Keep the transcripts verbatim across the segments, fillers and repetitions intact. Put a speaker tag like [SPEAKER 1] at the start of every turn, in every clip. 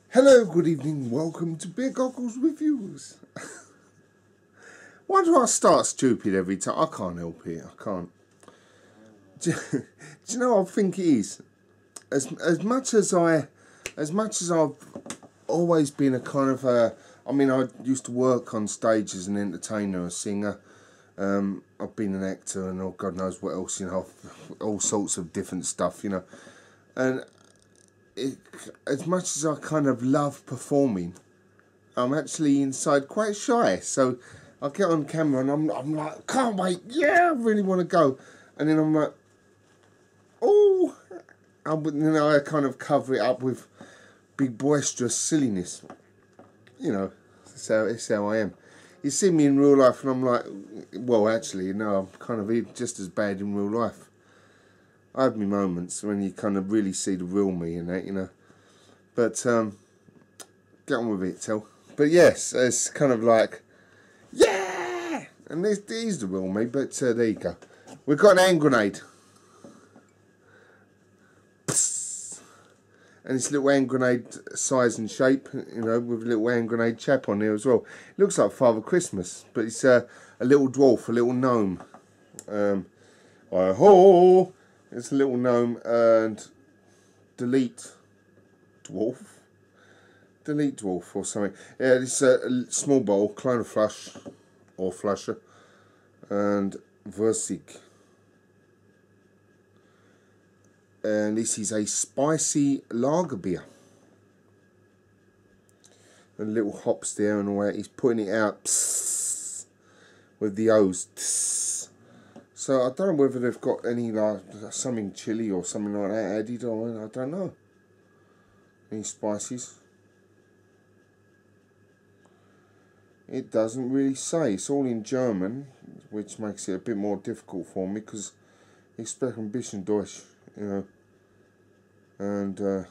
[SPEAKER 1] Hello, good evening, welcome to Beer Goggles Reviews. Why do I start stupid every time? I can't help it, I can't. Do, do you know what I think it is? As as much as I, as much as I've always been a kind of a, I mean, I used to work on stage as an entertainer, a singer. Um, I've been an actor and oh, God knows what else, you know, all sorts of different stuff, you know. And it, as much as I kind of love performing, I'm actually inside quite shy. So I get on camera and I'm, I'm like, can't wait, yeah, I really want to go. And then I'm like, oh, and then I kind of cover it up with big boisterous silliness. You know, that's how, that's how I am. You see me in real life and I'm like, well, actually, no, I'm kind of just as bad in real life. I have my moments when you kind of really see the real me in that, you know. But, um, get on with it, Tel. But yes, it's kind of like, yeah! And this is the real me, but uh, there you go. We've got an hand grenade. Psst. And it's a little hand grenade size and shape, you know, with a little hand grenade chap on there as well. It looks like Father Christmas, but it's uh, a little dwarf, a little gnome. Um, oh, it's a little gnome and delete dwarf. Delete dwarf or something. Yeah, this uh, a small bowl, Clone Flush or Flusher, and Versig. And this is a spicy lager beer. And little hops there and all that. He's putting it out psst, with the O's. Psst. So I don't know whether they've got any like something chili or something like that added or I don't know. Any spices. It doesn't really say. It's all in German, which makes it a bit more difficult for me because ich spreche ein bisschen Deutsch, you know. And, uh,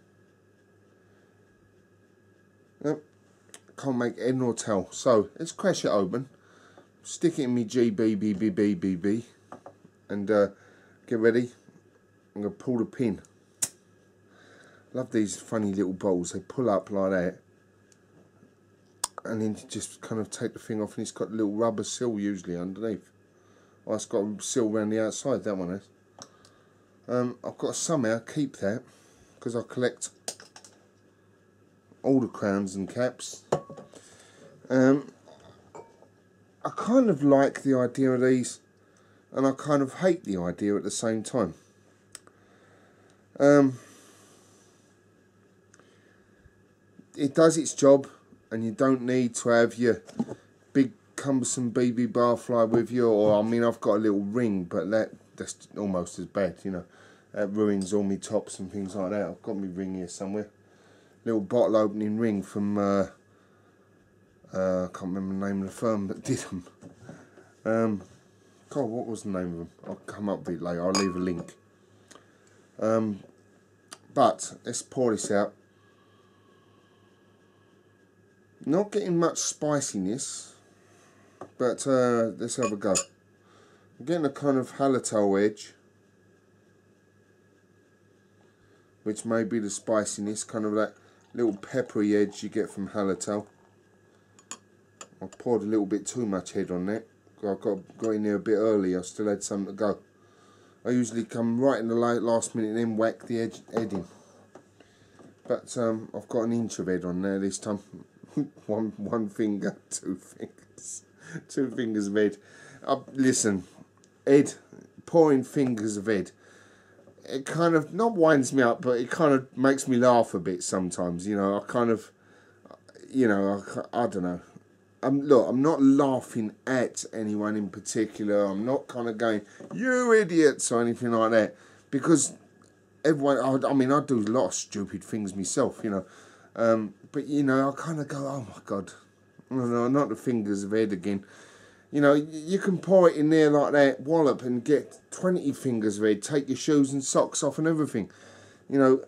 [SPEAKER 1] yep, can't make head nor tail. So, let's crash it open, stick it in me G B B B B B B, and uh, get ready. I'm going to pull the pin. Love these funny little bottles. They pull up like that. And then you just kind of take the thing off and it's got a little rubber seal usually underneath. Oh, it's got a seal around the outside, that one has. Um, I've got to somehow keep that because I collect all the crowns and caps. Um, I kind of like the idea of these and I kind of hate the idea at the same time. Um, it does its job. And you don't need to have your big cumbersome B B barfly with you, or I mean I've got a little ring, but that that's almost as bad, you know. That ruins all my tops and things like that. I've got my ring here somewhere. Little bottle opening ring from uh, uh, I can't remember the name of the firm that did them. Um, God, what was the name of them? I'll come up with it later. I'll leave a link. Um, but let's pour this out. Not getting much spiciness, but uh, let's have a go. I'm getting a kind of hallertau edge, which may be the spiciness, kind of that little peppery edge you get from hallertau. I poured a little bit too much head on that. I got, got in there a bit early, I still had some to go. I usually come right in the late last minute and then whack the edge, head in. But um, I've got an inch of head on there this time. one one finger, two fingers, two fingers of Ed. Uh, listen, Ed, pouring fingers of Ed. It kind of not winds me up, but it kind of makes me laugh a bit sometimes. You know, I kind of, you know, I, I don't know. I'm look, I'm not laughing at anyone in particular. I'm not kind of going, you idiots or anything like that, because everyone. I, I mean, I do a lot of stupid things myself. You know. Um, but, you know, I kind of go, oh, my God. No, no, not the fingers of Ed again. You know, you can pour it in there like that, wallop, and get twenty fingers of Ed. Take your shoes and socks off and everything. You know,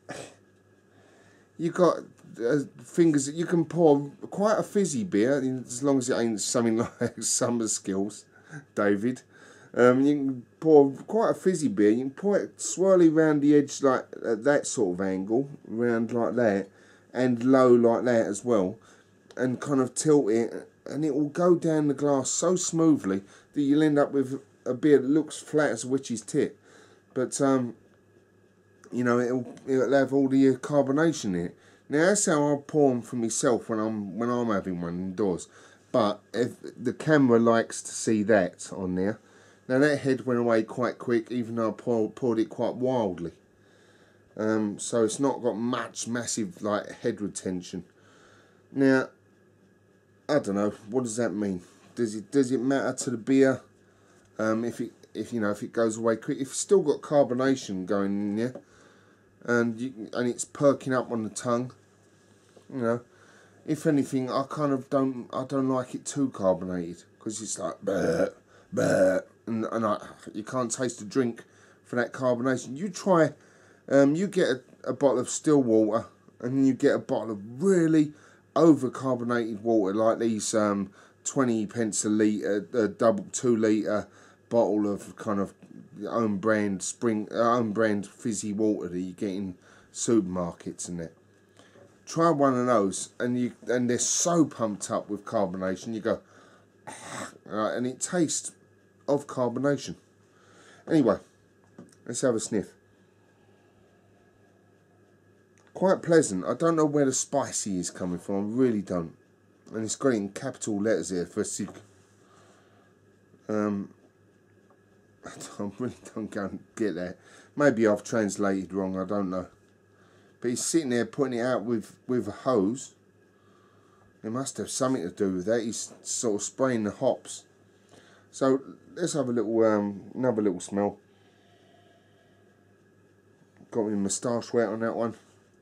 [SPEAKER 1] you got uh, fingers that you can pour quite a fizzy beer, as long as it ain't something like Summer Skills, David. Um, you can pour quite a fizzy beer. You can pour it swirly round the edge like at that sort of angle, round like that. and low like that as well, and kind of tilt it, and it will go down the glass so smoothly that you'll end up with a beer that looks flat as a witch's tit, but um, you know, it'll it'll have all the carbonation in it. Now that's how I pour them for myself when I'm when I'm having one indoors. But if the camera likes to see that on there, now that head went away quite quick, even though I poured, poured it quite wildly. Um, so it's not got much massive like head retention. Now, I don't know, what does that mean? Does it does it matter to the beer? Um, if it if you know if it goes away quick, if it's still got carbonation going in there, and you, and it's perking up on the tongue, you know. If anything, I kind of don't I don't like it too carbonated, because it's like bleh, bleh, and and I, you can't taste the drink for that carbonation. You try, um, you get a, a bottle of still water, and then you get a bottle of really over carbonated water like these um, twenty pence a litre, a double two litre bottle of kind of own brand spring uh, own brand fizzy water that you get in supermarkets and that. Try one of those, and you and they're so pumped up with carbonation. You go, right, and it tastes of carbonation. Anyway, let's have a sniff. Quite pleasant. I don't know where the spicy is coming from. I really don't. And it's got it in capital letters here for sig. Um, I really don't go and get that. Maybe I've translated wrong. I don't know. But he's sitting there putting it out with, with a hose. It must have something to do with that. He's sort of spraying the hops. So let's have a little, um, another little smell. Got my moustache wet on that one.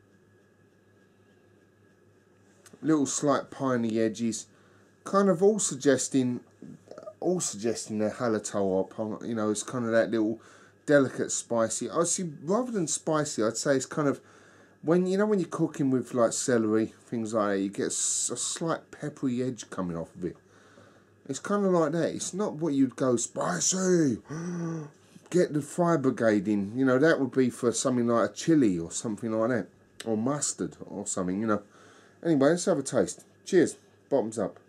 [SPEAKER 1] Little slight piney edges. Kind of all suggesting, all suggesting a hallertau hop. You know, it's kind of that little delicate spicy. I see, rather than spicy, I'd say it's kind of, when you know when you're cooking with like celery, things like that, you get a, a slight peppery edge coming off of it. It's kind of like that. It's not what you'd go spicy. Get the fire brigade in. You know, that would be for something like a chili or something like that, or mustard or something. You know. Anyway, let's have a taste. Cheers. Bottoms up.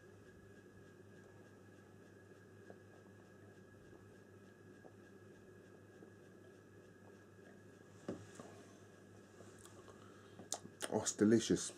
[SPEAKER 1] Oh, it's delicious.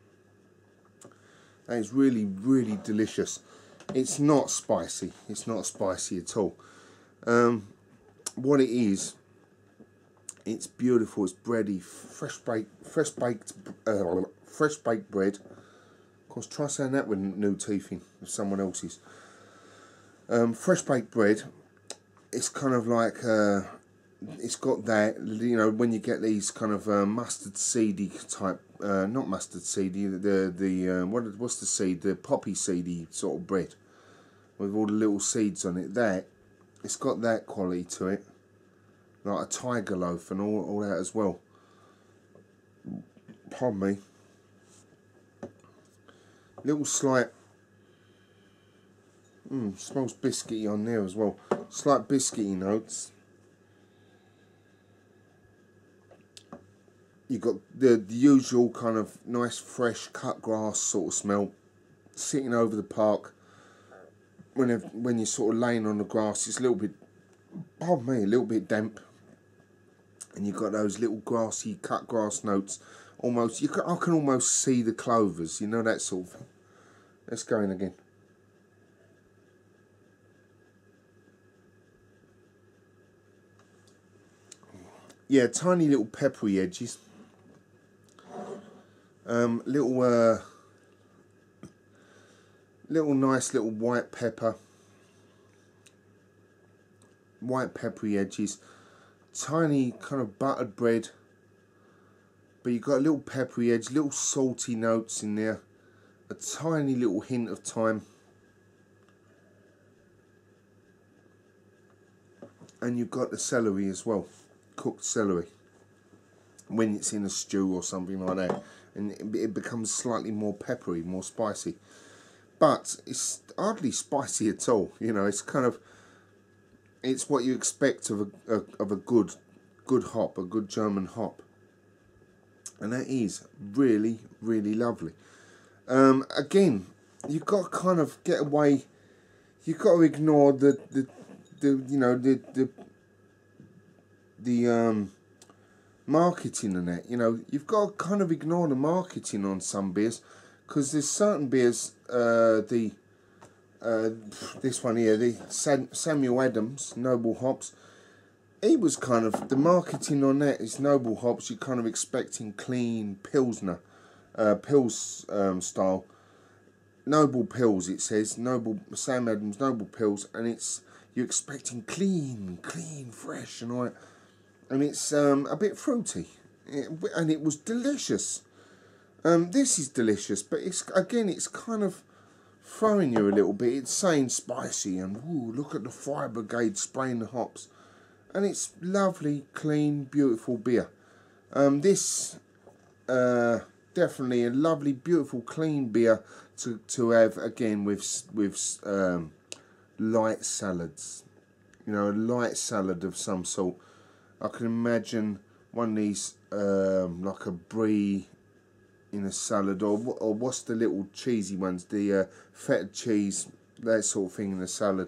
[SPEAKER 1] That is really, really delicious. It's not spicy. It's not spicy at all. Um, what it is, it's beautiful. It's bready, fresh baked, fresh baked, uh, fresh baked bread. Of course, try saying that with new teeth in, with someone else's. Um, fresh baked bread. It's kind of like. Uh, It's got that, you know, when you get these kind of uh, mustard seedy type, uh, not mustard seedy, the, the uh, what what's the seed, the poppy seedy sort of bread, with all the little seeds on it, that, it's got that quality to it, like a tiger loaf and all, all that as well. Pardon me. Little slight, mm, smells biscuity on there as well, slight biscuity notes. You've got the, the usual kind of nice fresh cut grass sort of smell sitting over the park. When when you're sort of laying on the grass, it's a little bit, pardon me, a little bit damp, and you've got those little grassy cut grass notes. Almost, you can, I can almost see the clovers, you know, that sort of thing. Let's go in again. Yeah, tiny little peppery edges. Um, little, uh, little nice little white pepper, white peppery edges, tiny kind of buttered bread, but you've got a little peppery edge, little salty notes in there, a tiny little hint of thyme, and you've got the celery as well, cooked celery, when it's in a stew or something like that. And it becomes slightly more peppery, more spicy. But it's hardly spicy at all. You know, it's kind of, it's what you expect of a, a of a good good hop, a good German hop. and that is really, really lovely. Um, again, you've got to kind of get away. You've got to ignore the the, the you know the the the um. marketing and that, you know, you've got to kind of ignore the marketing on some beers, because there's certain beers, uh, the uh, this one here, the San, Samuel Adams Noble Hops, he was kind of, the marketing on that is Noble Hops, you're kind of expecting clean Pilsner, uh, Pils um, style, Noble Pils it says, Noble, Sam Adams Noble Pils, and it's, you're expecting clean, clean, fresh and all that. And it's um, a bit fruity, it, and it was delicious. Um, this is delicious, but it's again, it's kind of throwing you a little bit. It's saying spicy, and ooh, look at the fire brigade spraying the hops, and it's lovely, clean, beautiful beer. Um, this uh, definitely a lovely, beautiful, clean beer to to have again with with um, light salads. You know, a light salad of some sort. I can imagine one of these, um, like a brie in a salad, or or what's the little cheesy ones, the uh, feta cheese, that sort of thing in a salad.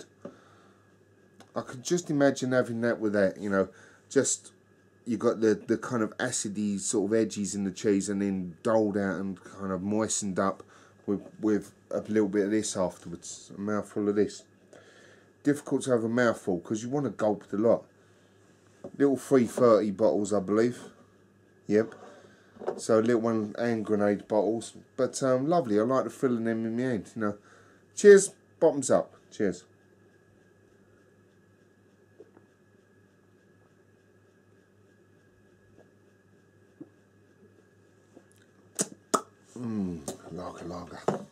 [SPEAKER 1] I could just imagine having that with that, you know, just, you got the, the kind of acidy sort of edges in the cheese, and then doled out and kind of moistened up with, with a little bit of this afterwards, a mouthful of this. Difficult to have a mouthful, because you want to gulp the lot. Little three thirty bottles, I believe. Yep. So little one hand grenade bottles. But um, lovely. I like the feeling them in my hand. You know. Cheers. Bottoms up. Cheers. Mmm. Lager, lager.